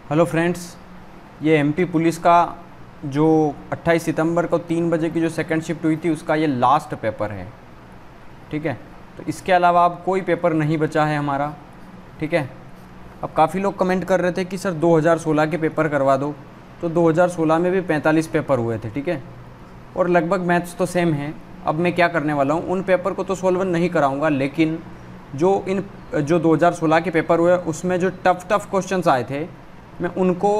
Hello friends, ये MP police का जो 28 सितंबर को 3 बजे की जो सेकंड शिफ्ट हुई थी उसका ये लास्ट पेपर है। ठीक है, तो इसके अलावा अब कोई पेपर नहीं बचा है हमारा। ठीक है, अब काफ़ी लोग कमेंट कर रहे थे कि सर 2016 के पेपर करवा दो, तो 2016 में भी 45 पेपर हुए थे। ठीक है, और लगभग मैथ्स तो सेम है। अब मैं क्या करने वाला हूँ, उन पेपर को तो सोल्व नहीं कराऊंगा, लेकिन जो 2016 के पेपर हुए उसमें जो टफ क्वेश्चंस आए थे, मैं उनको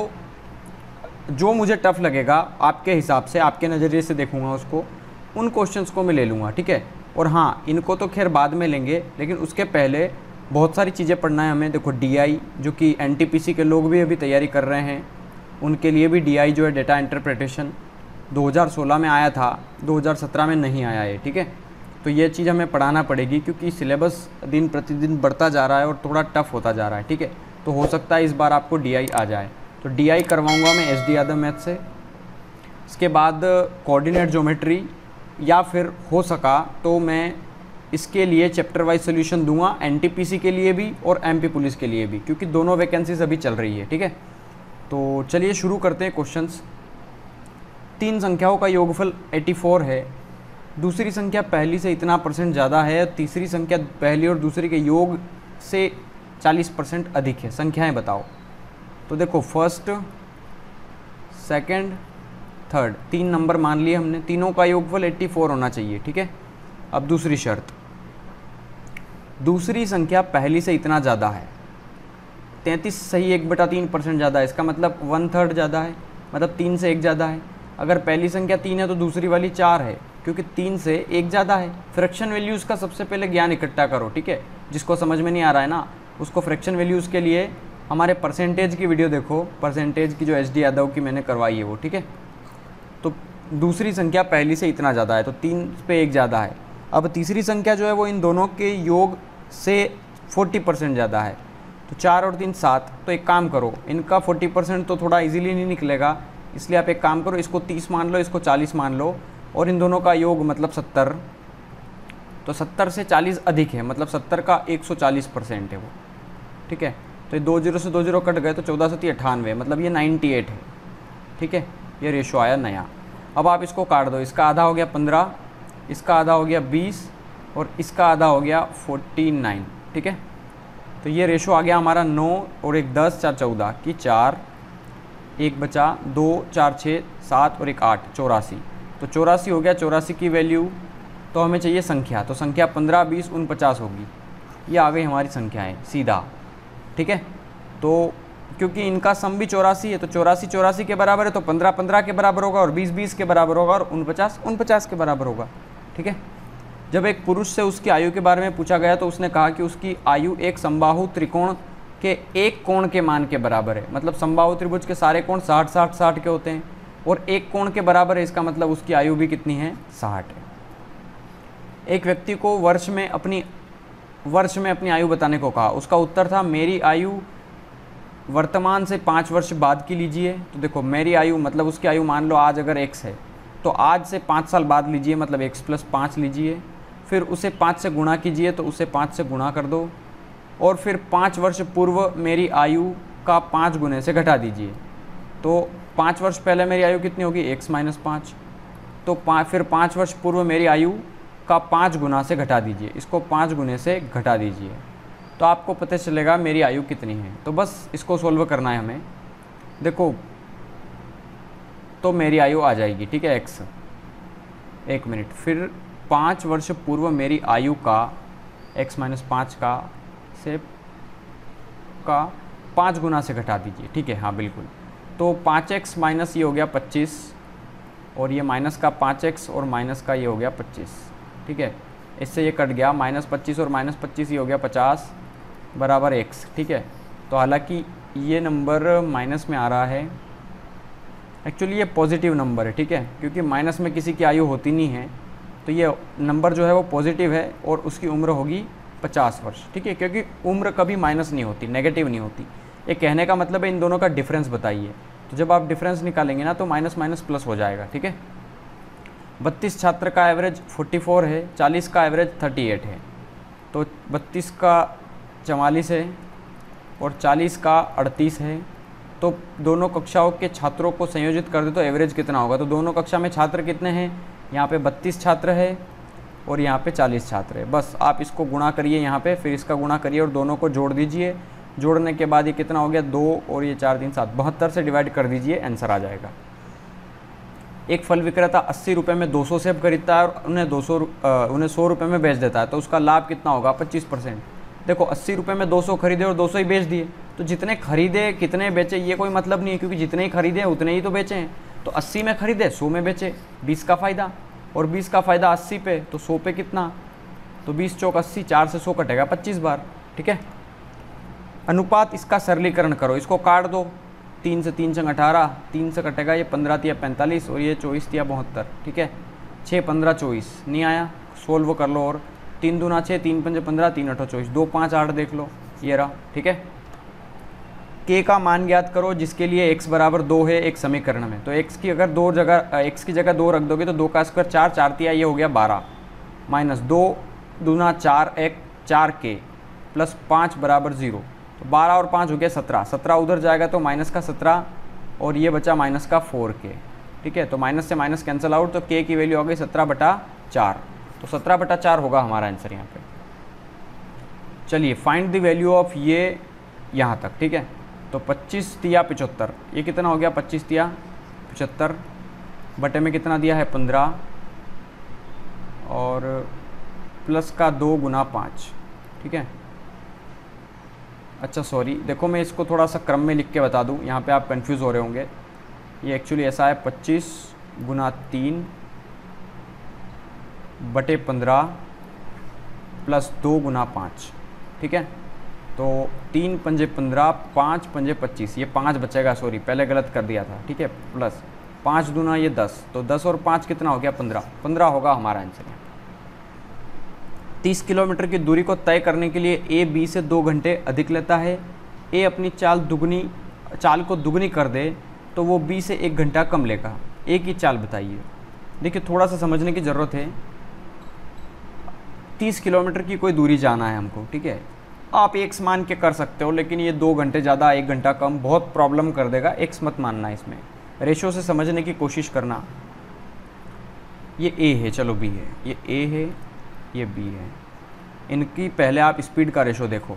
जो मुझे टफ़ लगेगा आपके हिसाब से, आपके नज़रिए से देखूंगा उसको, उन क्वेश्चंस को मैं ले लूँगा। ठीक है, और हाँ, इनको तो खैर बाद में लेंगे, लेकिन उसके पहले बहुत सारी चीज़ें पढ़ना है हमें। देखो DI, जो कि NTPC के लोग भी अभी तैयारी कर रहे हैं, उनके लिए भी DI जो है डेटा इंटरप्रिटेशन 2016 में आया था, 2017 में नहीं आया है। ठीक है, तो ये चीज़ हमें पढ़ाना पड़ेगी क्योंकि सिलेबस दिन प्रतिदिन बढ़ता जा रहा है और थोड़ा टफ होता जा रहा है। ठीक है, तो हो सकता है इस बार आपको DI आ जाए, तो DI करवाऊंगा मैं SD यादव मैथ से। इसके बाद कोऑर्डिनेट ज्योमेट्री, या फिर हो सका तो मैं इसके लिए चैप्टर वाइज सोल्यूशन दूंगा, NTPC के लिए भी और MP पुलिस के लिए भी, क्योंकि दोनों वैकेंसीज अभी चल रही है। ठीक है, तो चलिए शुरू करते हैं क्वेश्चंस। 3 संख्याओं का योगफल 84 है, दूसरी संख्या पहली से इतना % ज़्यादा है, तीसरी संख्या पहली और दूसरी के योग से 40% अधिक है, संख्याएं बताओ। तो देखो, फर्स्ट, सेकंड, थर्ड, 3 नंबर मान लिए हमने, तीनों का योगफल 84 होना चाहिए। ठीक है, अब दूसरी शर्त, दूसरी संख्या पहली से इतना ज़्यादा है, 33 सही 1/3% ज़्यादा है, इसका मतलब 1/3 ज़्यादा है, मतलब 3 से 1 ज़्यादा है। अगर पहली संख्या 3 है तो दूसरी वाली 4 है, क्योंकि 3 से 1 ज़्यादा है। फ्रैक्शन वैल्यूज़ का सबसे पहले ज्ञान इकट्ठा करो। ठीक है, जिसको समझ में नहीं आ रहा है ना, उसको फ्रैक्शन वैल्यूज़ के लिए हमारे परसेंटेज की वीडियो देखो, परसेंटेज की जो SD यादव की मैंने करवाई है वो। ठीक है, तो दूसरी संख्या पहली से इतना ज़्यादा है, तो 3 पे 1 ज़्यादा है। अब तीसरी संख्या जो है वो इन दोनों के योग से 40% ज़्यादा है, तो 4 और 3 7। तो एक काम करो, इनका 40% तो थोड़ा इजीली नहीं निकलेगा, इसलिए आप एक काम करो, इसको 30 मान लो, इसको 40 मान लो, और इन दोनों का योग मतलब 70। तो 70 से 40 अधिक है, मतलब 70 का 140% है वो। ठीक है, तो ये 2 0 से 2 0 कट गए, तो 14 से 98, मतलब ये 98 है। ठीक है, ये रेशो आया नया। अब आप इसको काट दो, इसका आधा हो गया 15, इसका आधा हो गया 20, और इसका आधा हो गया 49। ठीक है, तो ये रेशो आ गया हमारा 9 और 1 10, 4 14 की 4, 1 बचा, 2 4 6 7 और 1 8, 84। तो 84 हो गया। 84 की वैल्यू, तो हमें चाहिए संख्या, तो संख्या 15 20 49 होगी। ये आ गई हमारी संख्याएँ सीधा। ठीक है, तो क्योंकि इनका सम भी 84 है, तो 84 84 के बराबर है, तो 15 15 के बराबर होगा, और 20 20 के बराबर होगा, और 49 49 के बराबर होगा। ठीक है, जब एक पुरुष से उसकी आयु के बारे में पूछा गया तो उसने कहा कि उसकी आयु एक समबाहु त्रिकोण के एक कोण के मान के बराबर है। मतलब समबाहु त्रिभुज के सारे कोण 60 60 60 के होते हैं, और एक कोण के बराबर है, इसका मतलब उसकी आयु भी कितनी है, 60 है। एक व्यक्ति को वर्ष में अपनी आयु बताने को कहा, उसका उत्तर था मेरी आयु वर्तमान से 5 वर्ष बाद की लीजिए। तो देखो, मेरी आयु मतलब उसकी आयु मान लो आज अगर x है, तो आज से 5 साल बाद लीजिए, मतलब x + 5 लीजिए, फिर उसे 5 से गुणा कीजिए, तो उसे 5 से गुणा कर दो, और फिर 5 वर्ष पूर्व मेरी आयु का 5 गुने से घटा दीजिए। तो 5 वर्ष पहले मेरी आयु कितनी होगी, x - 5, तो फिर 5 वर्ष पूर्व मेरी आयु का 5 गुना से घटा दीजिए, इसको 5 गुने से घटा दीजिए, तो आपको पता चलेगा मेरी आयु कितनी है। तो बस इसको सोल्व करना है हमें। देखो, तो मेरी आयु आ जाएगी, ठीक है, x। 1 मिनट, फिर 5 वर्ष पूर्व मेरी आयु का x - 5 का 5 गुना से घटा दीजिए। ठीक है, हाँ बिल्कुल। तो 5x माइनस ये हो गया 25, और ये माइनस का 5x और माइनस का ये हो गया 25। ठीक है, इससे ये कट गया, -25 और -25 ये हो गया 50 बराबर x। ठीक है, तो हालांकि ये नंबर माइनस में आ रहा है, एक्चुअली ये पॉजिटिव नंबर है। ठीक है, क्योंकि माइनस में किसी की आयु होती नहीं है, तो ये नंबर जो है वो पॉजिटिव है, और उसकी उम्र होगी 50 वर्ष। ठीक है, क्योंकि उम्र कभी माइनस नहीं होती, नेगेटिव नहीं होती। ये कहने का मतलब है इन दोनों का डिफरेंस बताइए, तो जब आप डिफरेंस निकालेंगे ना, तो माइनस माइनस प्लस हो जाएगा। ठीक है, 32 छात्र का एवरेज 44 है, 40 का एवरेज 38 है, तो 32 का 44 है, और 40 का 38 है, तो दोनों कक्षाओं के छात्रों को संयोजित कर दे तो एवरेज कितना होगा। तो दोनों कक्षा में छात्र कितने हैं, यहाँ पे 32 छात्र है और यहाँ पे 40 छात्र है। बस आप इसको गुणा करिए यहाँ पे, फिर इसका गुणा करिए और दोनों को जोड़ दीजिए। जोड़ने के बाद ये कितना हो गया, 2 और ये 4 3 7 72 से डिवाइड कर दीजिए, आंसर आ जाएगा। एक फल विक्रेता 80 रुपये में 200 सेब खरीदता है और उन्हें 100 रुपये में बेच देता है, तो उसका लाभ कितना होगा, 25%। देखो 80 रुपये में 200 खरीदे और 200 ही बेच दिए, तो जितने खरीदे कितने बेचे ये कोई मतलब नहीं है, क्योंकि जितने ही खरीदे उतने ही तो बेचे हैं। तो 80 में खरीदे 100 में बेचे, 20 का फ़ायदा, और 20 का फ़ायदा 80 पे, तो 100 पे कितना, तो 20 चौक 80, 4 से 100 कटेगा 25 बार। ठीक है, अनुपात इसका सरलीकरण करो, इसको काट दो, 3 से 3 चंग 18, 3 से कटेगा ये 15 तिया 45 और ये 24 तिया 72। ठीक है, 6 15 24 नहीं आया, सोल्व कर लो, और 3 दूना 6, 3 पंजे 15, 3 8 24, 2 5 8 देख लो, ये रहा। ठीक है, k का मान ज्ञात करो जिसके लिए x बराबर 2 है एक समीकरण में। तो x की अगर x की जगह 2 रख दोगे तो 2 का स्क्वायर 4, 4 तिया ये हो गया 12, माइनस 2 दूना 4k प्लस 5 बराबर 0, तो 12 और 5 हो गया 17, 17 उधर जाएगा तो माइनस का 17 और ये बचा माइनस का 4k। ठीक है, तो माइनस से माइनस कैंसिल आउट, तो k की वैल्यू हो गई 17/4, तो 17/4 होगा हमारा आंसर यहाँ पे। चलिए फाइंड द वैल्यू ऑफ ये यहाँ तक। ठीक है, तो 25 तिया 75, ये कितना हो गया, 25 तिया 75 बटे में कितना दिया है 15 और प्लस का 2 गुना 5। ठीक है, अच्छा सॉरी, देखो मैं इसको थोड़ा सा क्रम में लिख के बता दूँ, यहाँ पे आप कंफ्यूज हो रहे होंगे। ये एक्चुअली ऐसा है 25 गुना 3 बटे 15 प्लस 2 गुना 5। ठीक है, तो 3 पंजे 15, 5 पंजे 25, ये 5 बचेगा, सॉरी पहले गलत कर दिया था। ठीक है, प्लस 5 दूना ये 10, तो 10 और 5 कितना हो गया 15, 15 होगा हमारा आंसर। 30 किलोमीटर की दूरी को तय करने के लिए ए बी से 2 घंटे अधिक लेता है। ए अपनी चाल को दुगनी कर दे तो वो बी से 1 घंटा कम लेगा। ए की चाल बताइए। देखिए थोड़ा सा समझने की ज़रूरत है। 30 किलोमीटर की कोई दूरी जाना है हमको, ठीक है, आप एक्स मान के कर सकते हो, लेकिन ये 2 घंटे ज़्यादा 1 घंटा कम बहुत प्रॉब्लम कर देगा। एक्स मत मानना, इसमें रेशो से समझने की कोशिश करना। ये ए है, चलो बी है, ये ए है, ये बी है, इनकी पहले आप स्पीड का रेशो देखो।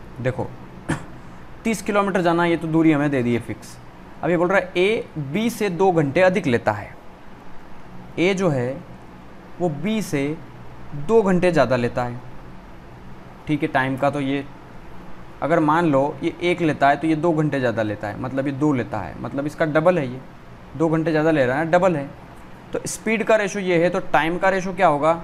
30 किलोमीटर जाना, ये तो दूरी हमें दे दी है फिक्स। अब ये बोल रहा है ए बी से 2 घंटे अधिक लेता है। ए जो है वो बी से 2 घंटे ज़्यादा लेता है। ठीक है, टाइम का तो ये अगर मान लो ये 1 लेता है तो ये 2 घंटे ज़्यादा लेता है, मतलब ये 2 लेता है, मतलब इसका डबल है, ये 2 घंटे ज़्यादा ले रहा है, डबल है। तो स्पीड का रेशो ये है, तो टाइम का रेशो क्या होगा,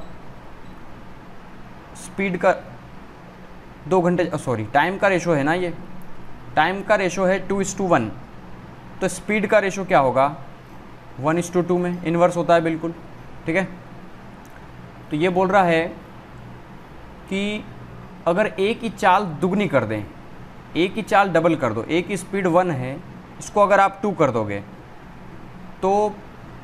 स्पीड का 2 घंटे, सॉरी टाइम का रेशो है ना, ये टाइम का रेशो है 2:1, तो स्पीड का रेशो क्या होगा 1:2 में इन्वर्स होता है बिल्कुल। ठीक है, तो ये बोल रहा है कि अगर ए की चाल दुगनी कर दें, ए की चाल डबल कर दो, ए की स्पीड 1 है, इसको अगर आप 2 कर दोगे तो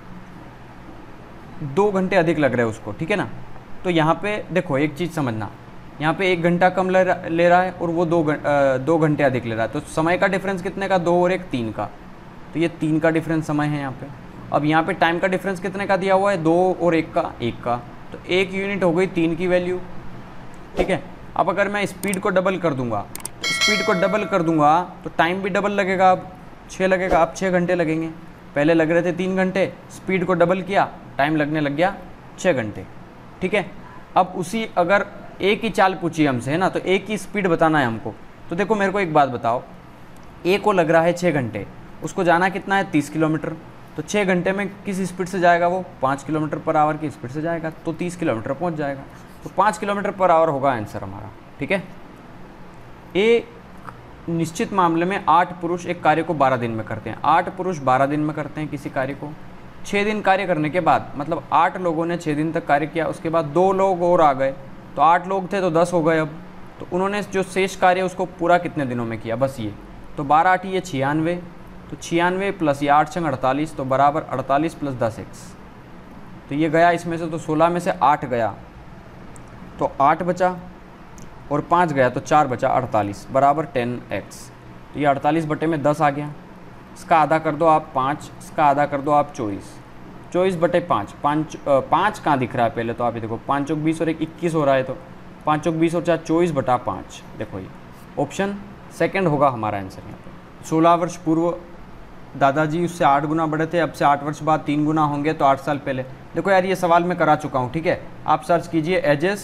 2 घंटे अधिक लग रहे हैं उसको। ठीक है ना, तो यहाँ पे देखो एक चीज़ समझना, यहाँ पे 1 घंटा कम ले रहा है और वो 2 घंटे अधिक ले रहा है, तो समय का डिफरेंस कितने का, 2 और 1 3 का, तो ये 3 का डिफरेंस समय है यहाँ पे। अब यहाँ पे टाइम का डिफरेंस कितने का दिया हुआ है, 2 और 1 का, 1 का, तो 1 यूनिट हो गई 3 की वैल्यू। ठीक है, अब अगर मैं स्पीड को डबल कर दूंगा, तो टाइम भी डबल लगेगा, अब 6 लगेगा, अब 6 घंटे लगेंगे। पहले लग रहे थे 3 घंटे, स्पीड को डबल किया, टाइम लगने लग गया 6 घंटे। ठीक है, अब उसी अगर ए की चाल पूछी हमसे है ना, तो ए की स्पीड बताना है हमको। तो देखो मेरे को एक बात बताओ, ए को लग रहा है 6 घंटे, उसको जाना कितना है 30 किलोमीटर, तो 6 घंटे में किस स्पीड से जाएगा, वो 5 किलोमीटर पर आवर की स्पीड से जाएगा, तो 30 किलोमीटर पहुंच जाएगा, तो 5 किलोमीटर पर आवर होगा आंसर हमारा। ठीक है, ए निश्चित मामले में 8 पुरुष एक कार्य को 12 दिन में करते हैं। 8 पुरुष 12 दिन में करते हैं किसी कार्य को। 6 दिन कार्य करने के बाद, मतलब 8 लोगों ने 6 दिन तक कार्य किया, उसके बाद 2 लोग और आ गए, तो 8 लोग थे तो 10 हो गए। अब तो उन्होंने जो शेष कार्य उसको पूरा कितने दिनों में किया, बस ये, तो 12 8 ये 96, तो 96 प्लस ये 8 48, तो बराबर 48 प्लस 10x, तो ये गया इसमें से, तो 16 में से 8 गया तो 8 बचा, और 5 गया तो 4 बचा, 48 बराबर 10x। तो ये 48 बटे में 10 आ गया। इसका आधा कर दो आप 5, इसका आधा कर दो आप 24/5। 5 कहाँ दिख रहा है पहले तो आप ये देखो, 5 चौक 20 और 21 हो रहा है, तो 5 चौक 20 और 4 24/5। देखो ये ऑप्शन सेकंड होगा हमारा आंसर यहाँ पे। 16 वर्ष पूर्व दादाजी उससे 8 गुना बड़े थे, अब से 8 वर्ष बाद 3 गुना होंगे, तो 8 साल पहले। देखो यार ये सवाल मैं करा चुका हूँ, ठीक है। आप सर्च कीजिए ages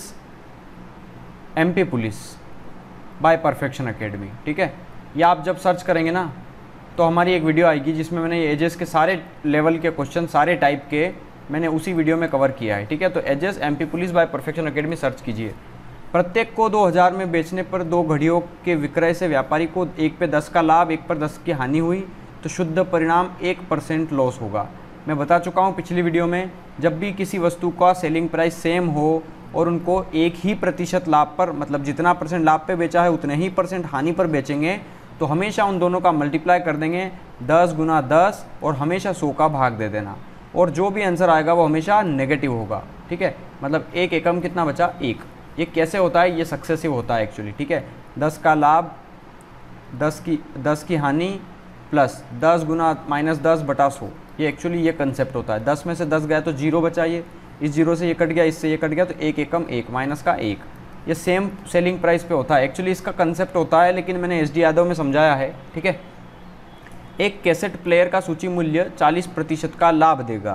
MP police by perfection academy, ठीक है। या आप जब सर्च करेंगे ना तो हमारी एक वीडियो आएगी जिसमें मैंने एजेस के सारे लेवल के क्वेश्चन, सारे टाइप के मैंने उसी वीडियो में कवर किया है, ठीक है। तो ages MP police by perfection academy search कीजिए। प्रत्येक को 2000 में बेचने पर 2 घड़ियों के विक्रय से व्यापारी को 1 पे 10 का लाभ, 1 पर 10 की हानि हुई, तो शुद्ध परिणाम 1% लॉस होगा। मैं बता चुका हूँ पिछली वीडियो में, जब भी किसी वस्तु का सेलिंग प्राइस सेम हो और उनको 1 ही प्रतिशत लाभ पर, मतलब जितना % लाभ पे बेचा है उतने ही % हानि पर बेचेंगे, तो हमेशा उन दोनों का मल्टीप्लाई कर देंगे 10 गुना 10 और हमेशा 100 का भाग दे देना, और जो भी आंसर आएगा वो हमेशा नेगेटिव होगा, ठीक है। मतलब 1 एकम कितना बचा? 1। ये कैसे होता है? ये सक्सेसिव होता है एक्चुअली, ठीक है। 10 का लाभ, 10 की हानि प्लस 10 गुना -10/100, ये एक्चुअली ये कंसेप्ट होता है। 10 में से 10 गया तो 0 बचा, ये इस 0 से ये कट गया, इससे ये कट गया, तो 1 एकम 1 माइनस का 1। ये सेम सेलिंग प्राइस पे होता है एक्चुअली, इसका कंसेप्ट होता है, लेकिन मैंने SD यादव में समझाया है, ठीक है। एक कैसेट प्लेयर का सूची मूल्य 40% का लाभ देगा।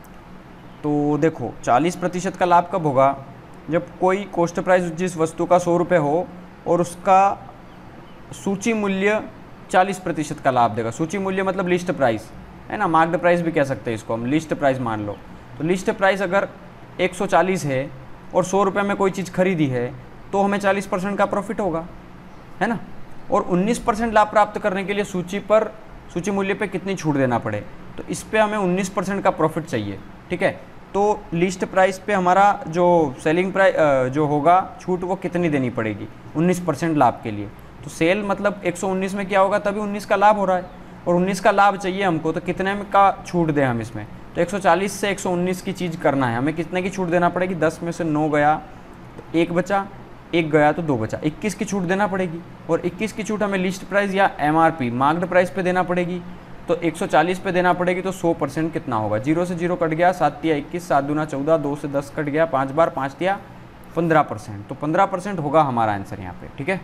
तो देखो 40% का लाभ कब होगा? जब कोई कॉस्ट प्राइस जिस वस्तु का 100 रुपये हो और उसका सूची मूल्य 40% का लाभ देगा। सूची मूल्य मतलब लिस्ट प्राइस है ना, मार्क्ड प्राइस भी कह सकते हैं इसको हम, लिस्ट प्राइस मान लो। तो लिस्ट प्राइस अगर 140 है और 100 रुपये में कोई चीज़ खरीदी है तो हमें 40% का प्रॉफिट होगा, है ना। और 19% लाभ प्राप्त करने के लिए सूची मूल्य पे कितनी छूट देना पड़े, तो इस पे हमें 19% का प्रॉफिट चाहिए, ठीक है। तो लिस्ट प्राइस पे हमारा जो सेलिंग प्राइस जो होगा छूट वो कितनी देनी पड़ेगी? 19% लाभ के लिए। तो सेल मतलब 119 में क्या होगा, तभी 19 का लाभ हो रहा है, और 19 का लाभ चाहिए हमको, तो कितने में का छूट दें हम इसमें? तो 140 से 119 की चीज़ करना है हमें, कितने की छूट देना पड़ेगी? 10 में से 9 गया तो 1 बचा, 1 गया तो 2 बचा, 21 की छूट देना पड़ेगी। और 21 की छूट हमें लिस्ट प्राइस या MRP मार्क्ड प्राइस पे देना पड़ेगी, तो 140 पे देना पड़ेगी। तो 100% कितना होगा? 0 से 0 कट गया, 7 तिया 21, 7 दूना 14, 2 से 10 कट गया 5 बार, 5 तिया 15%। तो 15% होगा हमारा आंसर यहाँ पे, ठीक है।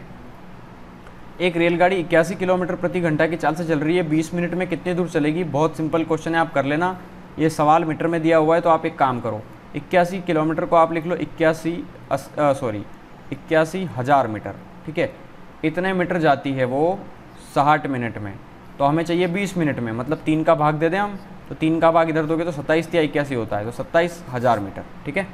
एक रेलगाड़ी 81 किलोमीटर प्रति घंटा की चाल से चल रही है, 20 मिनट में कितनी दूर चलेगी? बहुत सिंपल क्वेश्चन है, आप कर लेना। ये सवाल मीटर में दिया हुआ है, तो आप एक काम करो, 81 किलोमीटर को आप लिख लो 81,000 मीटर, ठीक है। इतने मीटर जाती है वो 60 मिनट में, तो हमें चाहिए 20 मिनट में, मतलब 3 का भाग दे दें हम, तो 3 का भाग इधर दोगे तो 27 या 81 होता है, तो 27,000 मीटर, ठीक है।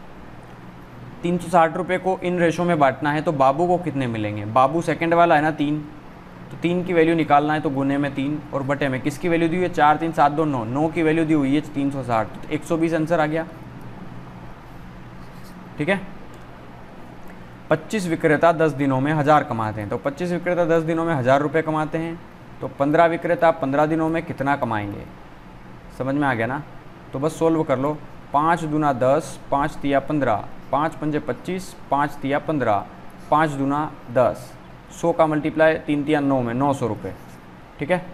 360 रुपये को इन रेशो में बांटना है, तो बाबू को कितने मिलेंगे? बाबू सेकंड वाला है ना 3, तो 3 की वैल्यू निकालना है, तो गुने में 3 और बटे में किसकी वैल्यू दी हुई है? 4 3 7 2 9, 9 की वैल्यू दी हुई है 360, तो 120 आंसर आ गया, ठीक है। 25 विक्रेता 10 दिनों में 1000 कमाते हैं, तो 25 विक्रेता 10 दिनों में 1000 रुपये कमाते हैं, तो 15 विक्रेता 15 दिनों में कितना कमाएंगे? समझ में आ गया ना। तो बस सोल्व कर लो, 5 दूना 10, 5 तिया 15, 5 पंजे 25, 5 तिया 15, 5 दूना 10, 100 का मल्टीप्लाई 3 तिया 9 में 900 रुपये, ठीक है।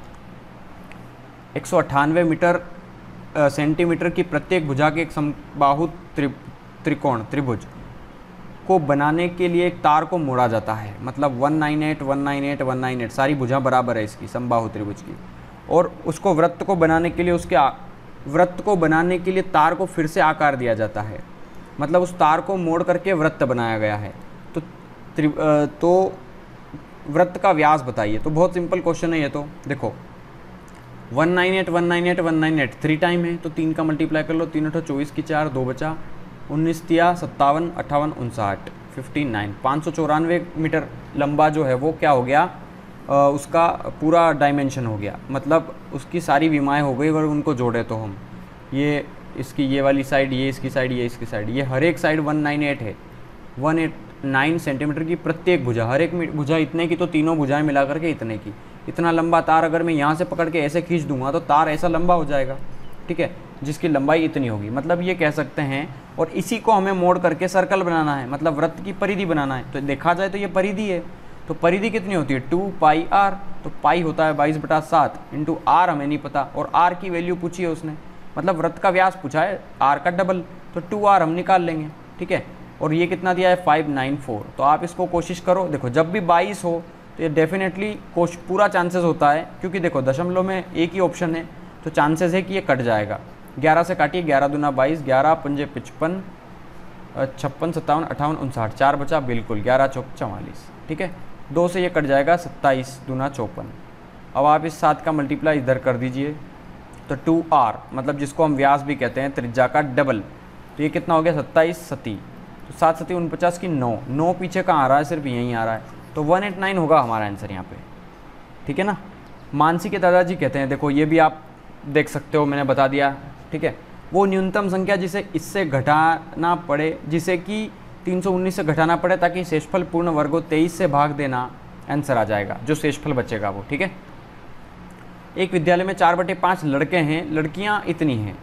198 मीटर सेंटीमीटर की प्रत्येक भुजा के एक समबाहु त्रिभुज को बनाने के लिए एक तार को मोड़ा जाता है, मतलब 198 198 198 सारी भुजा बराबर है इसकी समबाहु त्रिभुज की, और उसको वृत्त को बनाने के लिए वृत्त को बनाने के लिए तार को फिर से आकार दिया जाता है, मतलब उस तार को मोड़ करके वृत्त बनाया गया है। तो वृत्त का व्यास बताइए। तो बहुत सिंपल क्वेश्चन है ये, तो देखो 198 198 198 3 टाइम है, तो 3 का मल्टीप्लाई कर लो, 3 8 24 की 4, 2 बचा, 19 तिया 57 58 59 59, 594 मीटर लंबा जो है वो क्या हो गया, उसका पूरा डायमेंशन हो गया, मतलब उसकी सारी विमाएँ हो गई। अगर उनको जोड़े तो हम ये इसकी ये वाली साइड, ये इसकी साइड, ये इसकी साइड, ये हर एक साइड 198 है, 189 सेंटीमीटर की प्रत्येक भुजा, हर एक भुजा इतने की, तो तीनों भुजाएं मिला करके इतने की। इतना लंबा तार अगर मैं यहाँ से पकड़ के ऐसे खींच दूंगा तो तार ऐसा लंबा हो जाएगा, ठीक है, जिसकी लंबाई इतनी होगी, मतलब ये कह सकते हैं। और इसी को हमें मोड़ करके सर्कल बनाना है, मतलब वृत्त की परिधि बनाना है। तो देखा जाए तो ये परिधि है, तो परिधि कितनी होती है 2 पाई आर, तो पाई होता है 22/7 इंटू आर हमें नहीं पता, और आर की वैल्यू पूछी है उसने, मतलब वृत्त का व्यास पूछा है आर का डबल, तो 2r हम निकाल लेंगे, ठीक है। और ये कितना दिया है 594। तो आप इसको कोशिश करो, देखो जब भी 22 हो तो ये डेफिनेटली पूरा चांसेस होता है, क्योंकि देखो दशमलव में एक ही ऑप्शन है, तो चांसेस है कि ये कट जाएगा। 11 से काटिए, 11 दूना 22, 11 पंजे 55, 56, 57, 58, 59, 4 बचा बिल्कुल, 11 चौक 44, ठीक है। 2 से ये कट जाएगा, 27 दूना 54। अब आप इस 7 का मल्टीप्लाई इधर कर दीजिए, तो 2r मतलब जिसको हम व्यास भी कहते हैं त्रिज्या का डबल, तो ये कितना हो गया 27 सती, तो 7 सती 49 की 9 पीछे कहाँ आ रहा है, सिर्फ यहीं आ रहा है, तो 189 होगा हमारा आंसर यहाँ पे, ठीक है ना। मानसी के दादाजी कहते हैं, देखो ये भी आप देख सकते हो, मैंने बता दिया, ठीक है। वो न्यूनतम संख्या जिसे इससे घटाना पड़े, जिसे कि 319 से घटाना पड़े ताकि शेषफल पूर्ण वर्ग हो, 23 से भाग देना आंसर आ जाएगा, जो शेषफल बचेगा वो, ठीक है। एक विद्यालय में 4/5 लड़के हैं, लड़कियां इतनी हैं।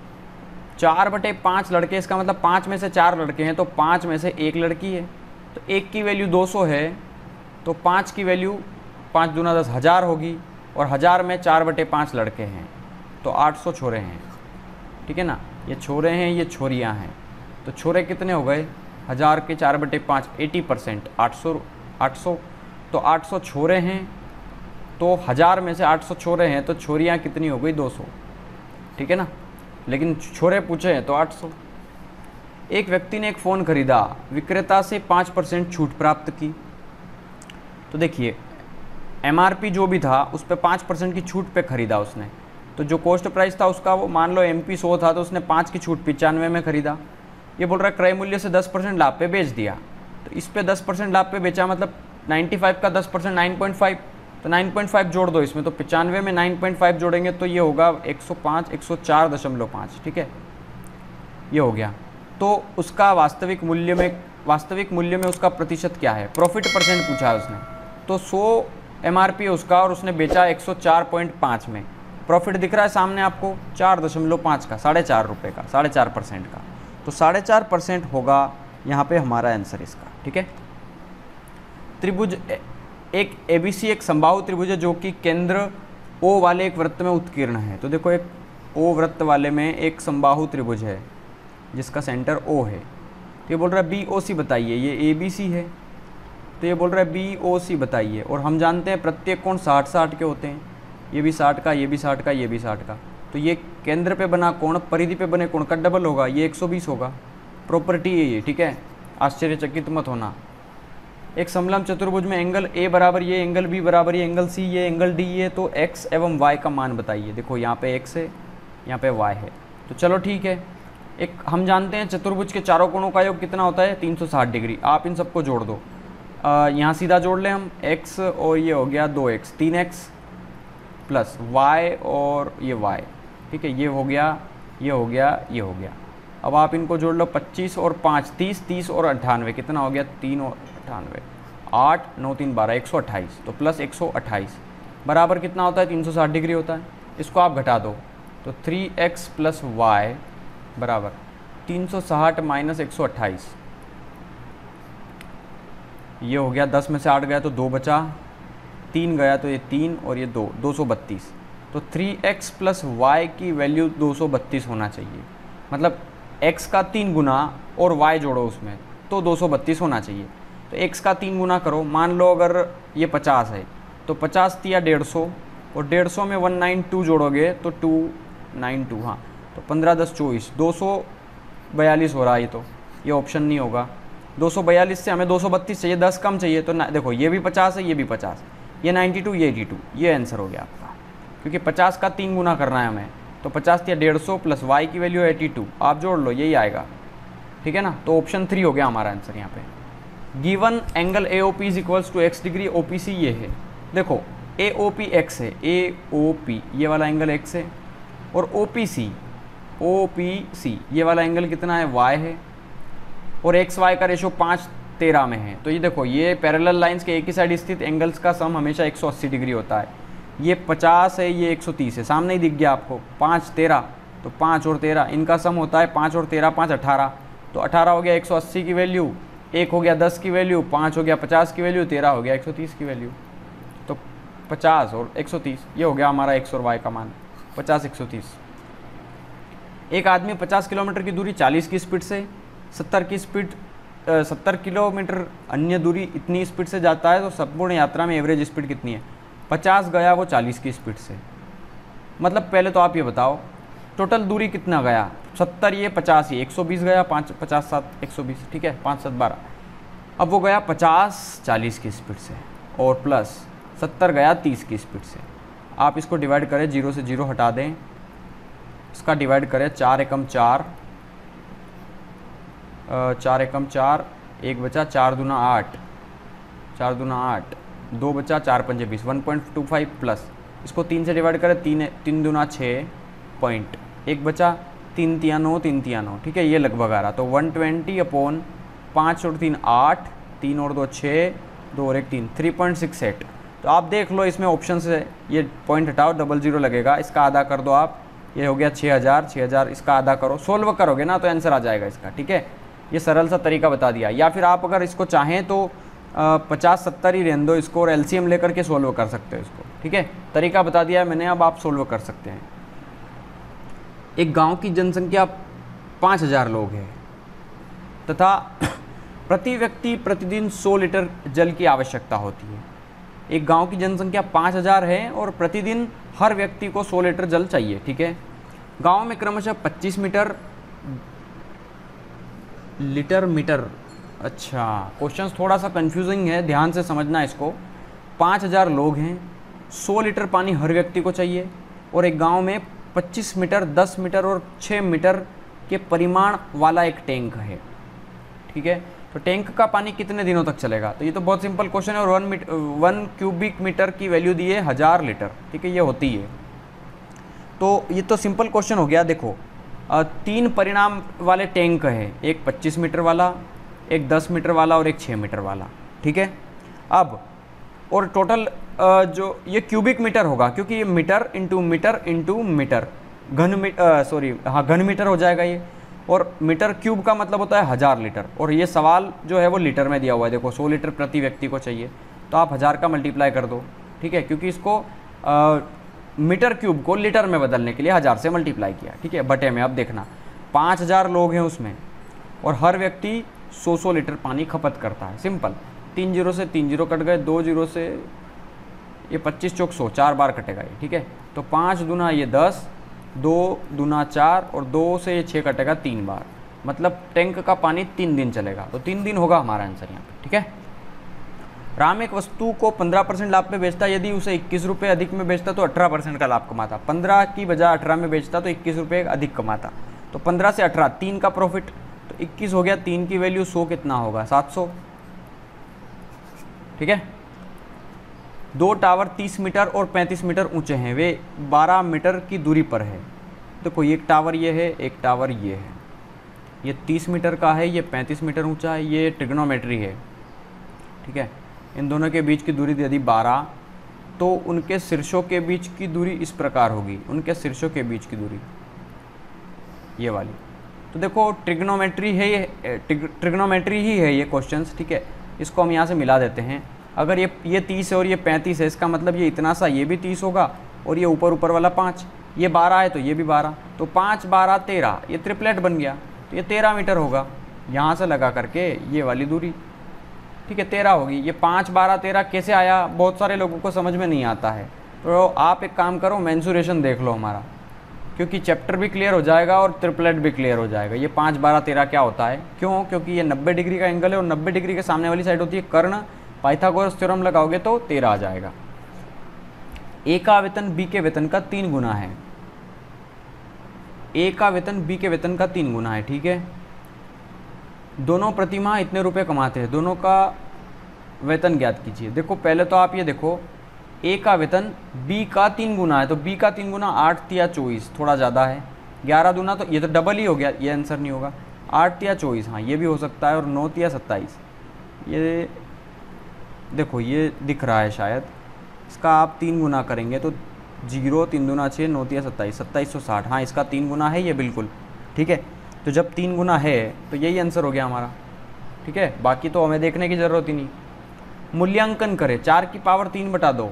4/5 लड़के, इसका मतलब 5 में से 4 लड़के हैं, तो 5 में से 1 लड़की है, तो 1 की वैल्यू 200 है, तो 5 की वैल्यू 5 दूना 10 1000 होगी, और 1000 में 4/5 लड़के हैं, तो 800 छोरे हैं, ठीक है ना। ये छोरे हैं, ये छोरियाँ हैं, तो छोरे कितने हो गए 1000 के 4/5 80%, 800, तो 800 छोरे हैं, तो 1000 में से 800 छोरे हैं, तो छोरियाँ कितनी हो गई 200, ठीक है ना। लेकिन छोरे पूछे हैं तो 800। एक व्यक्ति ने एक फ़ोन खरीदा, विक्रेता से 5% छूट प्राप्त की। तो देखिए MRP जो भी था उस पर 5% की छूट पे ख़रीदा उसने, तो जो कॉस्ट प्राइस था उसका, वो मान लो MP 100 था, तो उसने 5 की छूट 95 में ख़रीदा। ये बोल रहा है क्रय मूल्य से 10% लाभ पे बेच दिया, तो इस पे 10% लाभ पे बेचा, मतलब 95 का 10% 9.5, तो 9.5 जोड़ दो इसमें, तो 95 में 9.5 जोड़ेंगे तो ये होगा 105, 104.5, ठीक है, ये हो गया। तो उसका वास्तविक मूल्य में उसका प्रतिशत क्या है, प्रॉफिट परसेंट पूछा है उसने, तो 100 MRP है उसका, और उसने बेचा 104.5 में। प्रॉफिट दिख रहा है सामने आपको 4.5 का, 4.5 रुपये का, 4.5% का, तो 4.5% होगा यहाँ पे हमारा आंसर इसका, ठीक है। त्रिभुज एक ABC एक समबाहु त्रिभुज है जो कि केंद्र O वाले एक वृत्त में उत्कीर्ण है। तो देखो एक O वृत्त वाले में एक समबाहु त्रिभुज है जिसका सेंटर O है, तो ये बोल रहा है BOC बताइए, ये ABC है, तो ये बोल रहा है BOC बताइए, और हम जानते हैं प्रत्येक कोण 60-60 के होते हैं, ये भी 60 का, ये भी 60 का, ये भी 60 का, तो ये केंद्र पे बना कोण परिधि पे बने कोण का डबल होगा, ये 120 होगा। प्रॉपर्टी है ये, ठीक है, आश्चर्यचकित मत होना। एक समलंब चतुर्भुज में एंगल A बराबर ये, एंगल B बराबर ये, एंगल C ये, एंगल D ये, तो x एवं y का मान बताइए। देखो यहाँ पे x है, यहाँ पे y है, तो चलो ठीक है। एक हम जानते हैं चतुर्भुज के चारों कोणों का योग कितना होता है 360 डिग्री। आप इन सबको जोड़ दो, यहाँ सीधा जोड़ लें हम, x और ये हो गया 2x, 3x प्लस y और ये y, ठीक है, ये हो गया, ये हो गया, ये हो गया। अब आप इनको जोड़ लो, 25 और 5 30, 30 और 98 कितना हो गया 3 और 98, 8 9 3 12, 128, तो प्लस 128 बराबर कितना होता है 360 डिग्री होता है। इसको आप घटा दो, तो 3x प्लस वाई बराबर 360 माइनस 128, ये हो गया, 10 में से 8 गया तो 2 बचा, 3 गया तो ये 3 और ये 2, 232, तो 3x प्लस वाई की वैल्यू 232 होना चाहिए, मतलब x का 3 गुना और y जोड़ो उसमें तो 232 होना चाहिए। तो x का 3 गुना करो, मान लो अगर ये 50 है तो 50 दिया 150, और 150 में 192 जोड़ोगे तो 292, हाँ, तो 15 10 24, 242 हो रहा है, तो ये ऑप्शन नहीं होगा। 242 से हमें 232 चाहिए, 10 कम चाहिए, तो ना देखो ये भी 50 है, ये भी 50, ये 92, ये 82, ये आंसर हो गया आपका, क्योंकि 50 का 3 गुना करना है हमें, तो 50 या 150 प्लस y की वैल्यू 82, आप जोड़ लो यही आएगा, ठीक है ना। तो ऑप्शन 3 हो गया हमारा आंसर यहाँ पे। Given angle AOP is equals to x degree, OPC ये है, देखो AOP x है, AOP ये वाला एंगल x है, और OPC ये वाला एंगल कितना है y है, और XY का रेशो 5:13 में है। तो ये देखो ये पैरेलल लाइंस के एक ही साइड स्थित एंगल्स का सम हमेशा 180 डिग्री होता है। ये 50 है, ये 130 है, सामने ही दिख गया आपको, 5:13, तो 5 और 13 इनका सम होता है 5 और 13 5 18, तो 18 हो गया 180 की वैल्यू, 1 हो गया 10 की वैल्यू, 5 हो गया 50 की वैल्यू, 13 हो गया 130 की वैल्यू। तो 50 और 130 ये हो गया हमारा x और y का मान, 50 130। एक आदमी 50 किलोमीटर की दूरी 40 की स्पीड से 70 किलोमीटर अन्य दूरी इतनी स्पीड से जाता है, तो संपूर्ण यात्रा में एवरेज स्पीड कितनी है? 50 गया वो 40 की स्पीड से। मतलब पहले तो आप ये बताओ टोटल दूरी कितना गया? 70 ये 50 ये 120 गया, 5 50 7 120, ठीक है, 5 7 12। अब वो गया 50 40 की स्पीड से और प्लस 70 गया 30 की स्पीड से। आप इसको डिवाइड करें, 0 से 0 हटा दें, इसका डिवाइड करें 4 एकम 4, 4 एकम 4, 1 बचा 4 दूना 8, 4 दूना 8, 2 बचा 4 पंजे 20, 1.25 प्लस इसको 3 से डिवाइड करें, 3 दूना 6 पॉइंट, 1 बचा 3 तिया 9, 3 तिया 9, ठीक है, ये लगभग आ रहा। तो 120 अपॉन 5 और 3 8, 3 और 2 6, 2 और 1 3, 3.68। तो आप देख लो इसमें ऑप्शन से ये पॉइंट हटाओ, 00 लगेगा, इसका आधा कर दो आप, ये हो गया 6000, इसका आधा करो, सोल्व करोगे ना तो आंसर आ जाएगा इसका, ठीक है। ये सरल सा तरीका बता दिया। या फिर आप अगर इसको चाहें तो 50 70 ही रहने दो इसको और एलसीएम लेकर के सोल्व कर सकते हो इसको, ठीक है। तरीका बता दिया है मैंने, अब आप सोल्व कर सकते हैं। एक गांव की जनसंख्या 5000 लोग है तथा प्रति व्यक्ति प्रतिदिन 100 लीटर जल की आवश्यकता होती है। एक गांव की जनसंख्या 5000 है और प्रतिदिन हर व्यक्ति को 100 लीटर जल चाहिए, ठीक है। गांव में क्रमशः 25 लीटर मीटर, अच्छा क्वेश्चन थोड़ा सा कंफ्यूजिंग है, ध्यान से समझना इसको। 5000 लोग हैं, 100 लीटर पानी हर व्यक्ति को चाहिए और एक गांव में 25 मीटर, 10 मीटर और 6 मीटर के परिमाण वाला एक टैंक है, ठीक है। तो टैंक का पानी कितने दिनों तक चलेगा? तो ये तो बहुत सिंपल क्वेश्चन है और 1 क्यूबिक मीटर की वैल्यू दी है 1000 लीटर, ठीक है, ये होती है। तो ये तो सिंपल क्वेश्चन हो गया। देखो 3 परिणाम वाले टैंक है, एक 25 मीटर वाला, एक 10 मीटर वाला और एक 6 मीटर वाला, ठीक है। अब और टोटल जो ये क्यूबिक मीटर होगा क्योंकि ये मीटर इंटू मीटर घन मीटर हो जाएगा ये, और मीटर क्यूब का मतलब होता है 1000 लीटर। और ये सवाल जो है वो लीटर में दिया हुआ है, देखो 100 लीटर प्रति व्यक्ति को चाहिए, तो आप 1000 का मल्टीप्लाई कर दो, ठीक है, क्योंकि इसको मीटर क्यूब को लीटर में बदलने के लिए 1000 से मल्टीप्लाई किया, ठीक है, बटे में। अब देखना 5000 लोग हैं उसमें और हर व्यक्ति 100 लीटर पानी खपत करता है, सिंपल। 3 0 से 3 0 कट गए, 2 0 से ये 25 चौक 100, 4 बार कटेगा ये, ठीक है। तो 5 दूना ये 10, 2 दूना 4 और 2 से ये 6 कटेगा 3 बार, मतलब टैंक का पानी 3 दिन चलेगा। तो 3 दिन होगा हमारा आंसर यहाँ पे, ठीक है। राम एक वस्तु को 15% लाभ में बेचता, यदि उसे 21 रुपये अधिक में बेचता तो 18% का लाभ कमाता। 15 की बजाय 18 में बेचता तो 21 रुपये अधिक कमाता। तो 15 से 18 3 का प्रॉफिट, तो 21 हो गया, 3 की वैल्यू 100 कितना होगा? 700, ठीक है। 2 टावर 30 मीटर और 35 मीटर ऊंचे हैं, वे 12 मीटर की दूरी पर है। देखो एक टावर ये है, एक टावर ये है, ये 30 मीटर का है, ये 35 मीटर ऊंचा है, ये ट्रिग्नोमेट्री है, ठीक है। इन दोनों के बीच की दूरी यदि 12, तो उनके शीर्षों के बीच की दूरी इस प्रकार होगी, उनके शीर्षों के बीच की दूरी ये वाली। तो देखो ट्रिग्नोमेट्री है ये, ट्रिग्नोमेट्री ही है ये क्वेश्चंस, ठीक है। इसको हम यहाँ से मिला देते हैं। अगर ये 30 है और ये 35 है, इसका मतलब ये इतना सा ये भी 30 होगा और ये ऊपर वाला 5, ये 12 है तो ये भी 12, तो 5 12 13, ये ट्रिपलेट बन गया, तो ये 13 मीटर होगा यहाँ से लगा करके ये वाली दूरी, ठीक है, 13 होगी। ये 5 12 13 कैसे आया, बहुत सारे लोगों को समझ में नहीं आता है। तो आप एक काम करो, मेंसुरेशन देख लो हमारा, क्योंकि चैप्टर भी क्लियर हो जाएगा और ट्रिपलेट भी क्लियर हो जाएगा। ये 5 12 13 क्या होता है, क्यों? क्योंकि ये 90 डिग्री का एंगल है और 90 डिग्री के सामने वाली साइड होती है कर्ण। पाइथागोरस थ्योरम लगाओगे तो 13 आ जाएगा। ए का वेतन बी के वेतन का 3 गुना है, ए का वेतन बी के वेतन का 3 गुना है, ठीक है। दोनों प्रतिमाह इतने रुपए कमाते हैं, दोनों का वेतन ज्ञात कीजिए। देखो पहले तो आप ये देखो, ए का वेतन बी का 3 गुना है, तो बी का 3 गुना 8 तिया 24, थोड़ा ज़्यादा है। 11 दूना तो ये तो डबल ही हो गया, ये आंसर नहीं होगा। 8 तिया 24, हाँ ये भी हो सकता है, और 9 तिया 27, ये देखो ये दिख रहा है शायद। इसका आप 3 गुना करेंगे तो 0 3 दूना 6, 9 तिया 27, 2760, हाँ इसका 3 गुना है ये बिल्कुल, ठीक है। तो जब 3 गुना है तो यही आंसर हो गया हमारा, ठीक है, बाकी तो हमें देखने की ज़रूरत ही नहीं। मूल्यांकन करें, 4 की पावर 3/2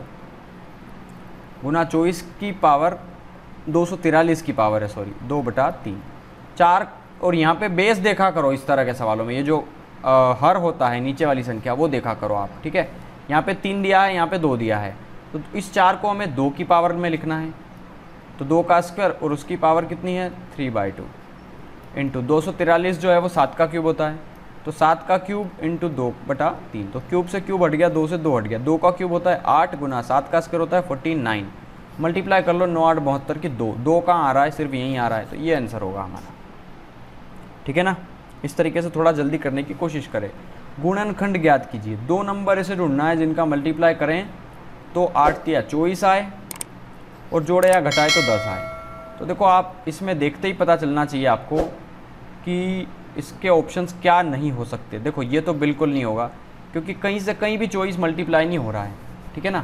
गुना 24 की पावर 243 की पावर है, सॉरी 2/3 4। और यहाँ पे बेस देखा करो इस तरह के सवालों में, ये जो हर होता है नीचे वाली संख्या वो देखा करो आप, ठीक है। यहाँ पे 3 दिया है, यहाँ पे 2 दिया है, तो इस 4 को हमें 2 की पावर में लिखना है, तो 2 का स्क्वायर और उसकी पावर कितनी है 3/2 इंटू 243 जो है वो 7 का क्यूब होता है, तो 7 का क्यूब इंटू 2/3, तो क्यूब से क्यूब हट गया, 2 से 2 हट गया, 2 का क्यूब होता है 8 गुना 7 का स्क्वायर होता है 49, मल्टीप्लाई कर लो 9 8 72 की 2 कहाँ आ रहा है, सिर्फ यहीं आ रहा है, तो ये आंसर होगा हमारा, ठीक है ना। इस तरीके से थोड़ा जल्दी करने की कोशिश करें। गुणनखंड ज्ञात कीजिए, 2 नंबर ऐसे ढूंढना है जिनका मल्टीप्लाई करें तो 8 या 24 आए और जोड़े या घटाए तो 10 आए। तो देखो आप इसमें देखते ही पता चलना चाहिए आपको कि इसके ऑप्शंस क्या नहीं हो सकते। देखो ये तो बिल्कुल नहीं होगा, क्योंकि कहीं से कहीं भी 24 मल्टीप्लाई नहीं हो रहा है, ठीक है ना।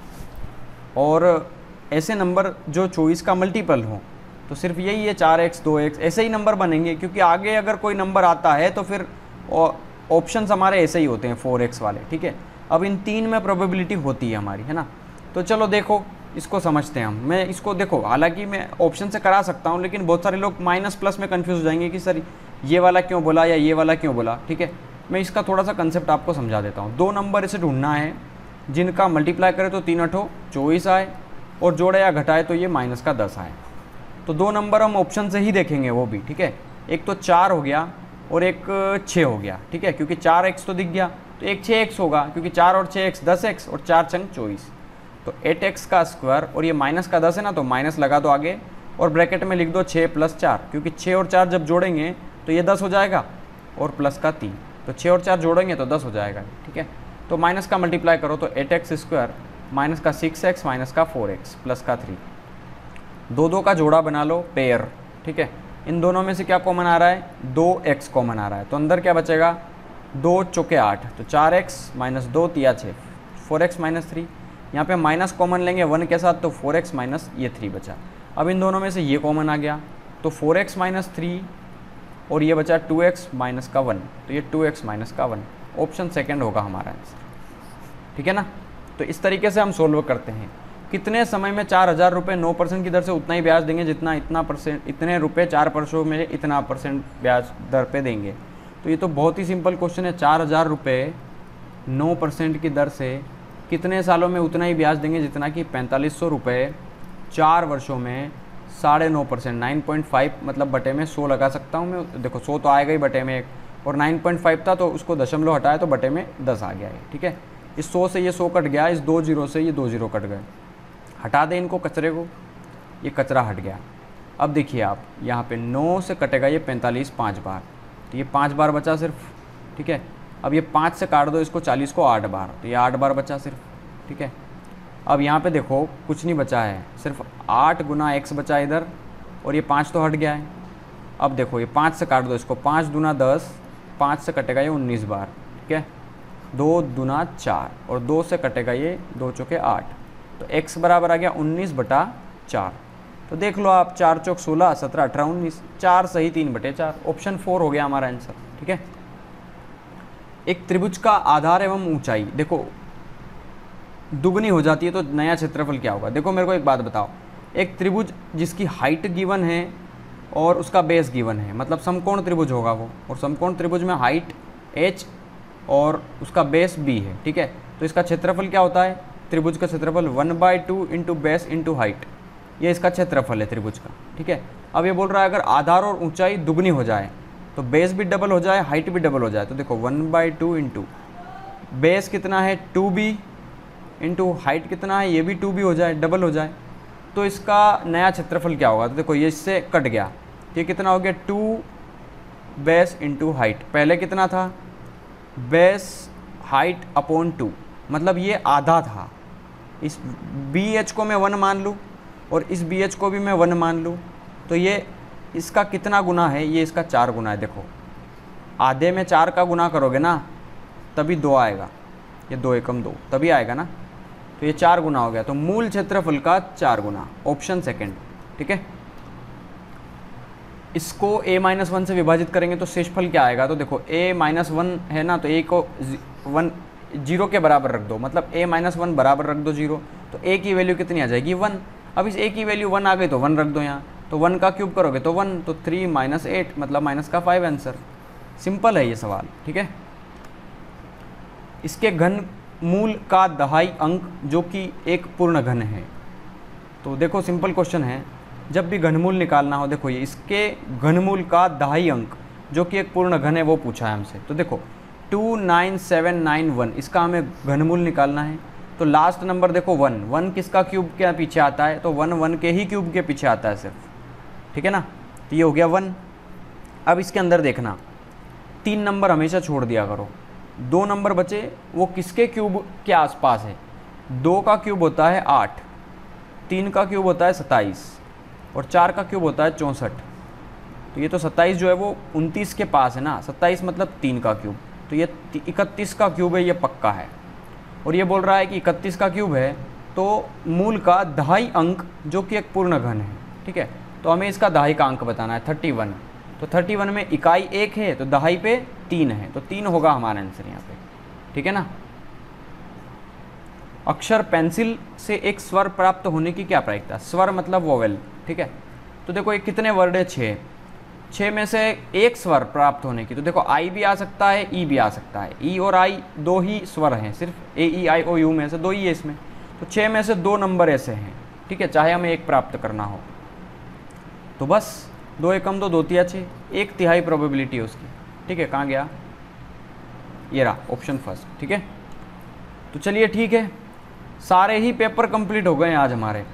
और ऐसे नंबर जो 24 का मल्टीपल हो तो सिर्फ यही है 4x 2x, ऐसे ही नंबर बनेंगे, क्योंकि आगे अगर कोई नंबर आता है तो फिर ऑप्शंस हमारे ऐसे ही होते हैं 4x वाले, ठीक है। अब इन 3 में प्रोबेबिलिटी होती है हमारी, है ना। तो चलो देखो इसको समझते हैं हम। मैं इसको देखो, हालांकि मैं ऑप्शन से करा सकता हूँ, लेकिन बहुत सारे लोग माइनस प्लस में कंफ्यूज हो जाएंगे कि सर ये वाला क्यों बोला या ये वाला क्यों बोला, ठीक है। मैं इसका थोड़ा सा कंसेप्ट आपको समझा देता हूँ। 2 नंबर इसे ढूंढना है जिनका मल्टीप्लाई करे तो 3 8 24 आए और जोड़े या घटाए तो ये -10 आए। तो 2 नंबर हम ऑप्शन से ही देखेंगे वो भी, ठीक है। एक तो 4 हो गया और एक 6 हो गया, ठीक है, क्योंकि 4x तो दिख गया, तो एक 6x होगा, क्योंकि 4 और 6x 10x और 4 छंग 24, तो 8x का स्क्वायर, और ये माइनस का 10 है ना, तो माइनस लगा दो आगे और ब्रैकेट में लिख दो 6 + 4, क्योंकि 6 और 4 जब जोड़ेंगे तो ये 10 हो जाएगा और प्लस का 3, तो 6 और 4 जोड़ेंगे तो 10 हो जाएगा, ठीक है। तो माइनस का मल्टीप्लाई करो तो 8x स्क्वायर माइनस का 6x माइनस का 4x प्लस का 3, 2 का जोड़ा बना लो पेयर, ठीक है। इन दोनों में से क्या कॉमन आ रहा है, 2x कॉमन आ रहा है, तो अंदर क्या बचेगा 2 चौके 8, तो 4x माइनस 2 तिया 6, 4x माइनस 3, यहाँ पे माइनस कॉमन लेंगे 1 के साथ, तो 4x माइनस ये 3 बचा। अब इन दोनों में से ये कॉमन आ गया, तो 4x माइनस 3 और ये बचा 2x माइनस का 1, तो ये 2x माइनस का 1, ऑप्शन सेकेंड होगा हमारा आंसर, ठीक है ना। तो इस तरीके से हम सोल्व करते हैं। कितने समय में 4000 रुपये 9% की दर से उतना ही ब्याज देंगे जितना इतने रुपये 4% में इतना % ब्याज दर पे देंगे। तो ये तो बहुत ही सिंपल क्वेश्चन है। 4000 रुपये 9% की दर से कितने सालों में उतना ही ब्याज देंगे जितना कि 4500 रुपये 4 वर्षों में 9.5%, 9.5 मतलब बटे में 100 लगा सकता हूँ मैं। देखो 100 तो आएगा ही बटे में एक, और 9.5 था तो उसको दशमलव हटाया तो बटे में 10 आ गया है, ठीक है। इस 100 से ये 100 कट गया, इस 2 0 से ये 2 0 कट गए, हटा दें इनको कचरे को, ये कचरा हट गया। अब देखिए आप यहाँ पे 9 से कटेगा ये 45 5 बार, तो ये 5 बार बचा सिर्फ, ठीक है। अब ये 5 से काट दो इसको 40 को 8 बार, तो ये 8 बार बचा सिर्फ, ठीक है। अब यहाँ पे देखो कुछ नहीं बचा है, सिर्फ 8 गुना x बचा इधर, और ये 5 तो हट गया है। अब देखो ये 5 से काट दो इसको, 5 दूना 10, 5 से कटेगा ये 19 बार, ठीक है। 2 दूना 4 और 2 से कटेगा ये 2 चौके 8, तो x बराबर आ गया 19/4। तो देख लो आप, 4 चौक 16, 17 18 19, 4 सही 3/4, ऑप्शन 4 हो गया हमारा आंसर, ठीक है। एक त्रिभुज का आधार एवं ऊंचाई देखो दुगनी हो जाती है तो नया क्षेत्रफल क्या होगा। देखो मेरे को एक बात बताओ, एक त्रिभुज जिसकी हाइट गिवन है और उसका बेस गिवन है, मतलब समकोण त्रिभुज होगा वो, और समकोण त्रिभुज में हाइट h और उसका बेस b है, ठीक है। तो इसका क्षेत्रफल क्या होता है, त्रिभुज का क्षेत्रफल 1/2 इंटू बेस इंटू हाइट, ये इसका क्षेत्रफल है त्रिभुज का, ठीक है। अब ये बोल रहा है अगर आधार और ऊंचाई दुगनी हो जाए तो बेस भी डबल हो जाए, हाइट भी डबल हो जाए, तो देखो 1/2 इंटू बेस कितना है 2b इंटू हाइट कितना है, ये भी 2b हो जाए, डबल हो जाए, तो इसका नया क्षेत्रफल क्या होगा। तो देखो ये इससे कट गया, ये कितना हो गया 2 बेस इंटू हाइट, पहले कितना था बेस हाइट अपॉन 2, मतलब ये आधा था। इस BH को मैं 1 मान लूँ और इस BH को भी मैं 1 मान लूँ, तो ये इसका कितना गुना है, ये इसका 4 गुना है। देखो आधे में 4 का गुना करोगे ना तभी 2 आएगा, ये 2 एकम 2 तभी आएगा ना, तो ये 4 गुना हो गया, तो मूल क्षेत्रफल का 4 गुना, ऑप्शन सेकंड, ठीक है। इसको a-1 से विभाजित करेंगे तो शेषफल क्या आएगा, तो देखो a-1 है ना, तो a को 0 के बराबर रख दो, मतलब a-1 बराबर रख दो 0, तो a की वैल्यू कितनी आ जाएगी 1। अब इस a की वैल्यू 1 आ गई तो 1 रख दो यहाँ, तो 1 का क्यूब करोगे तो 1, तो 3 - 8 मतलब माइनस का 5 आंसर। सिंपल है ये सवाल, ठीक है। इसके घन मूल का दहाई अंक जो कि एक पूर्ण घन है, तो देखो सिंपल क्वेश्चन है, जब भी घनमूल निकालना हो, देखो ये इसके घनमूल का दहाई अंक जो कि एक पूर्ण घन है वो पूछा है हमसे। तो देखो 29791 इसका हमें घनमूल निकालना है, तो लास्ट नंबर देखो 1, 1 किसका क्यूब के पीछे आता है, तो 1 1 के ही क्यूब के पीछे आता है सिर्फ, ठीक है ना। तो ये हो गया 1। अब इसके अंदर देखना 3 नंबर हमेशा छोड़ दिया करो, 2 नंबर बचे वो किसके क्यूब के आसपास है, 2 का क्यूब होता है 8, 3 का क्यूब होता है 27 और 4 का क्यूब होता है 64। तो ये तो 27 जो है वो 29 के पास है ना, 27 मतलब 3 का क्यूब, तो ये 31 का क्यूब है, ये पक्का है। और ये बोल रहा है कि 31 का क्यूब है तो मूल का दहाई अंक जो कि एक पूर्ण घन है, ठीक है। तो हमें इसका दहाई का अंक बताना है 31, तो 31 में इकाई 1 है तो दहाई पे 3 है, तो 3 होगा हमारा आंसर यहाँ पे, ठीक है ना। अक्षर पेंसिल से एक स्वर प्राप्त होने की क्या प्रायिकता, स्वर मतलब वोवेल, ठीक है। तो देखो ये कितने वर्ड है, 6 में से एक स्वर प्राप्त होने की, तो देखो आई भी आ सकता है, ई भी आ सकता है, ई और आई 2 ही स्वर हैं, सिर्फ ए ई आई ओ यू में से 2 ही है इसमें, तो 6 में से 2 नंबर ऐसे हैं, ठीक है, चाहे हमें एक प्राप्त करना हो तो बस 2 एकम 2, 2 तिया 6, 1/3 प्रोबेबिलिटी है उसकी, ठीक है। कहाँ गया, ये रहा ऑप्शन फर्स्ट, ठीक है। तो चलिए ठीक है, सारे ही पेपर कंप्लीट हो गए हैं आज हमारे,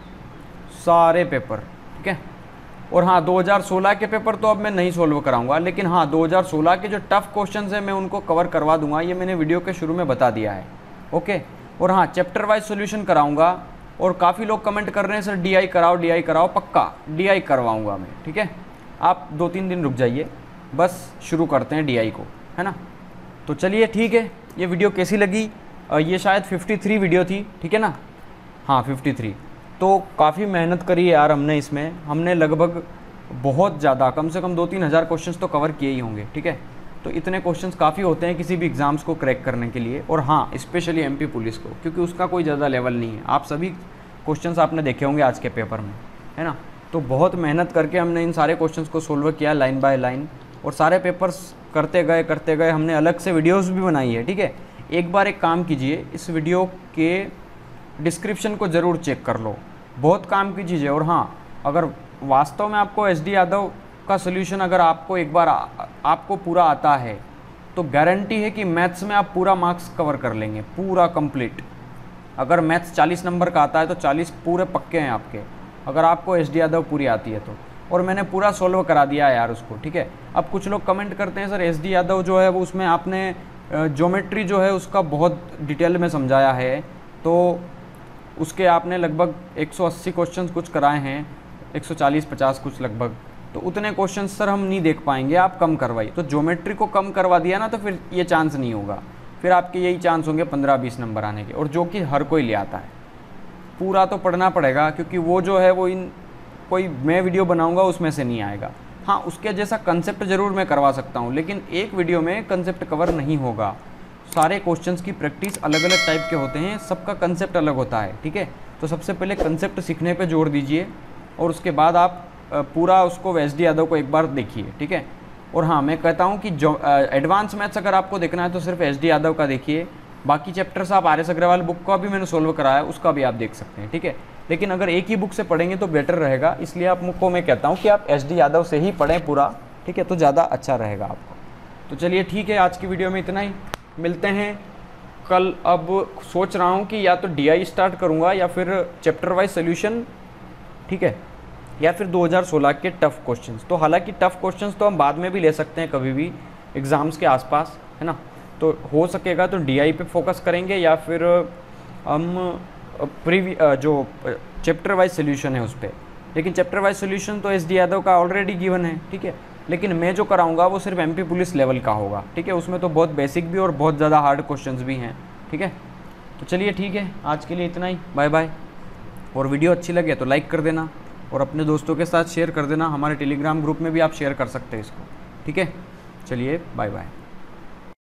सारे पेपर, ठीक है। और हाँ 2016 के पेपर तो अब मैं नहीं सोल्व कराऊंगा, लेकिन हाँ 2016 के जो टफ क्वेश्चंस हैं मैं उनको कवर करवा दूंगा, ये मैंने वीडियो के शुरू में बता दिया है, ओके। और हाँ चैप्टर वाइज सॉल्यूशन कराऊंगा, और काफ़ी लोग कमेंट कर रहे हैं सर डीआई कराओ, पक्का डीआई करवाऊंगा मैं, ठीक है। आप 2-3 दिन रुक जाइए, बस शुरू करते हैं डीआई को, है ना। तो चलिए ठीक है, ये वीडियो कैसी लगी, ये शायद 53 वीडियो थी, ठीक है ना, हाँ 53। तो काफ़ी मेहनत करी है यार हमने इसमें, हमने लगभग बहुत ज़्यादा, कम से कम 2-3 हज़ार क्वेश्चंस तो कवर किए ही होंगे, ठीक है। तो इतने क्वेश्चंस काफ़ी होते हैं किसी भी एग्ज़ाम्स को क्रैक करने के लिए, और हाँ स्पेशली एमपी पुलिस को, क्योंकि उसका कोई ज़्यादा लेवल नहीं है। आप सभी क्वेश्चंस आपने देखे होंगे आज के पेपर में, है ना। तो बहुत मेहनत करके हमने इन सारे क्वेश्चंस को सोल्व किया लाइन बाय लाइन, और सारे पेपर्स करते गए हमने अलग से वीडियोज़ भी बनाई है, ठीक है। एक बार एक काम कीजिए, इस वीडियो के डिस्क्रिप्शन को ज़रूर चेक कर लो, बहुत काम की चीज़ है। और हाँ अगर वास्तव में आपको एस डी यादव का सोल्यूशन अगर आपको एक बार आपको पूरा आता है तो गारंटी है कि मैथ्स में आप पूरा मार्क्स कवर कर लेंगे, पूरा कंप्लीट। अगर मैथ्स 40 नंबर का आता है तो 40 पूरे पक्के हैं आपके, अगर आपको एस डी यादव पूरी आती है तो। और मैंने पूरा सोल्व करा दिया है यार उसको, ठीक है। अब कुछ लोग कमेंट करते हैं सर एस डी यादव जो है वो उसमें आपने ज्योमेट्री जो है उसका बहुत डिटेल में समझाया है, तो उसके आपने लगभग 180 क्वेश्चंस कुछ कराए हैं, 140-50 कुछ लगभग, तो उतने क्वेश्चंस सर हम नहीं देख पाएंगे, आप कम करवाइए। तो ज्योमेट्री को कम करवा दिया ना तो फिर ये चांस नहीं होगा, फिर आपके यही चांस होंगे 15-20 नंबर आने के, और जो कि हर कोई ले आता है। पूरा तो पढ़ना पड़ेगा, क्योंकि वो जो है वो कोई मैं वीडियो बनाऊँगा उसमें से नहीं आएगा। हाँ उसके जैसा कंसेप्ट ज़रूर मैं करवा सकता हूँ, लेकिन एक वीडियो में कंसेप्ट कवर नहीं होगा। सारे क्वेश्चंस की प्रैक्टिस अलग अलग टाइप के होते हैं, सबका कंसेप्ट अलग होता है, ठीक है। तो सबसे पहले कंसेप्ट सीखने पे जोर दीजिए, और उसके बाद आप पूरा उसको एस डी यादव को एक बार देखिए, ठीक है। और हाँ मैं कहता हूँ कि जो एडवांस मैथ्स अगर आपको देखना है तो सिर्फ एस डी यादव का देखिए, बाकी चैप्टर्स आप आर एस अग्रवाल बुक का भी मैंने सोल्व कराया, उसका भी आप देख सकते हैं, ठीक है। लेकिन अगर एक ही बुक से पढ़ेंगे तो बेटर रहेगा, इसलिए आपको मैं कहता हूँ कि आप एस डी यादव से ही पढ़ें पूरा, ठीक है, तो ज़्यादा अच्छा रहेगा आपको। तो चलिए ठीक है, आज की वीडियो में इतना ही, मिलते हैं कल। अब सोच रहा हूँ कि या तो डीआई स्टार्ट करूँगा या फिर चैप्टर वाइज सोल्यूशन, ठीक है, या फिर 2016 के टफ़ क्वेश्चंस। तो हालांकि टफ़ क्वेश्चंस तो हम बाद में भी ले सकते हैं कभी भी एग्ज़ाम्स के आसपास, है ना। तो हो सकेगा तो डीआई पे फोकस करेंगे, या फिर हम जो चैप्टर वाइज सोल्यूशन है उस पर। लेकिन चैप्टर वाइज सोल्यूशन तो एस डी यादव का ऑलरेडी गिवन है, ठीक है। लेकिन मैं जो कराऊंगा वो सिर्फ एमपी पुलिस लेवल का होगा, ठीक है। उसमें तो बहुत बेसिक भी और बहुत ज़्यादा हार्ड क्वेश्चंस भी हैं, ठीक है। तो चलिए ठीक है, आज के लिए इतना ही, बाय बाय। और वीडियो अच्छी लगे तो लाइक कर देना, और अपने दोस्तों के साथ शेयर कर देना। हमारे टेलीग्राम ग्रुप में भी आप शेयर कर सकते हैं इसको। ठीक है, चलिए बाय बाय।